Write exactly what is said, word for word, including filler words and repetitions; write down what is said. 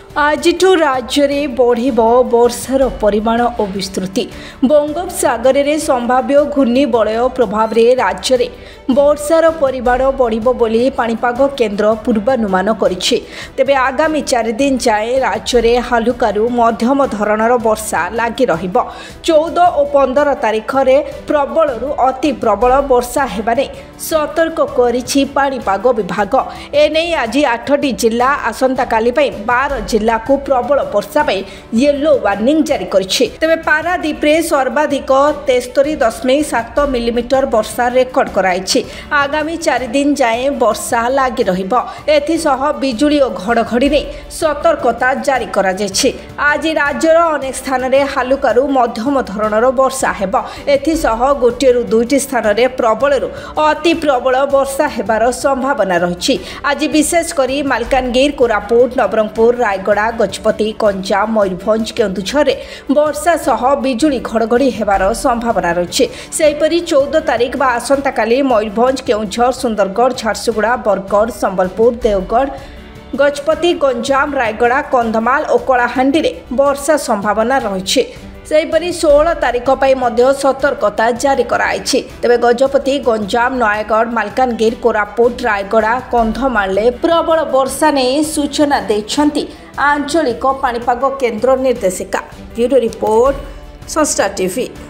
आज राज्य में बढ़ वर्षार परिमाण और विस्तृति। बंगोपसागर में संभाव्य घूर्णिबलय प्रभाव में राज्य में वर्षार परिमाण बढ़िबो बोली पाणीपाग केन्द्र पूर्वानुमान करिछि। तेबे आगामी चार दिन जाए राज्य में हालुकारु मध्यम धरणर वर्षा लागी रहिबो। चौदह और पंद्रह तारीख में प्रबलरु अति प्रबल वर्षा हेबारे सतर्क करिछि पाणीपाग विभाग। एने आज आठटी जिला आसंता काली पई बारह जिला को प्रबल वर्षा पे येलो वार्निंग जारी करिछि। तेबे पारादीप रे सर्वाधिक तेस्तरी दशमिक सात मिलीमीटर वर्षा रेकर्ड कराइछि। आगामी चार दिन जाए वर्षा लागी रहिबो। एथिसह बिजुली और घड़घड़ी रे सतर्कता जारी करा जायछि। आज राज्यर अनेक स्थान रे हालुकारु मध्यम धरणर वर्षा हेबो। एथिसह गोटे रु दुईटी स्थान रे प्रबलरु अति प्रबल वर्षा हेबार संभावना रहिछि। आज विशेष करी मालकानगिरी, कोरापुट, नवरंगपुर, रायगड़ा, गजपति, गंजाम, मयूरभंज, केन्दुझर वर्षा सह बिजुली घड़घड़ी हेबार संभावना रही। सेहीपरि चौदह तारीख बा आसंता काली मयूरभंज, केन्दुझर, सुंदरगढ़, झारसुगुड़ा, बरगढ़, संबलपुर, देवगढ़, गजपति, गंजाम, रायगड़ा, कंधमाल और कलाहांडी रे वर्षा संभावना रही। सेहीपरि सोलह तारीख पर मध्य सतर्कता जारी कराई। तेबे गजपति, गंजाम, नयगढ़, मालकानगिरी, कोरापुट, रायगड़ा, कंधमाल प्रबल वर्षा नहीं सूचना देछंती आंचलिक पाणीपाग केन्द्र निर्देशिका। ब्यूरो रिपोर्ट, संस्टार टीवी।